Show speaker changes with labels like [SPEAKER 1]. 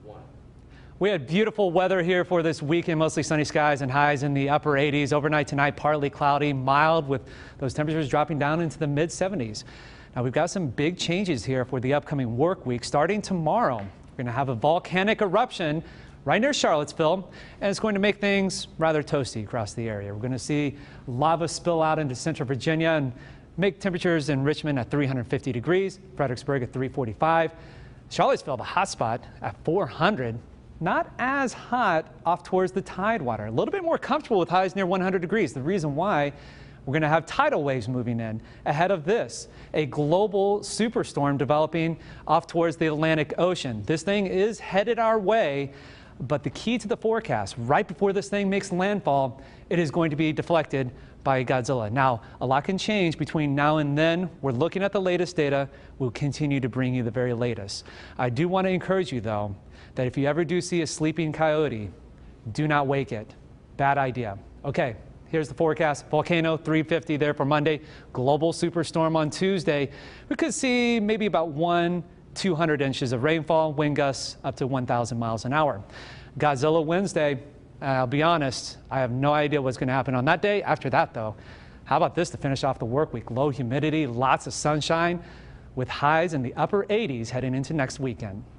[SPEAKER 1] We had beautiful weather here for this weekend, mostly sunny skies and highs in the upper 80s. Overnight tonight, partly cloudy, mild with those temperatures dropping down into the mid 70s. Now we've got some big changes here for the upcoming work week. Starting tomorrow, we're going to have a volcanic eruption right near Charlottesville, and it's going to make things rather toasty across the area. We're going to see lava spill out into central Virginia and make temperatures in Richmond at 350 degrees, Fredericksburg at 345, Charlottesville, the hot spot, at 400. Not as hot off towards the Tidewater. A little bit more comfortable with highs near 100 degrees. The reason why, we're going to have tidal waves moving in ahead of this, a global superstorm developing off towards the Atlantic Ocean. This thing is headed our way, but the key to the forecast, right before this thing makes landfall, it is going to be deflected by Godzilla. Now, a lot can change between now and then. We're looking at the latest data. We'll continue to bring you the very latest. I do want to encourage you, though, that if you ever do see a sleeping coyote, do not wake it. Bad idea. Okay, here's the forecast. Volcano 350 there for Monday. Global superstorm on Tuesday. We could see maybe about 200 inches of rainfall, wind gusts up to 1,000 miles an hour. Godzilla Wednesday. I'll be honest, I have no idea what's going to happen on that day. After that, though, how about this to finish off the work week? Low humidity, lots of sunshine with highs in the upper 80s heading into next weekend.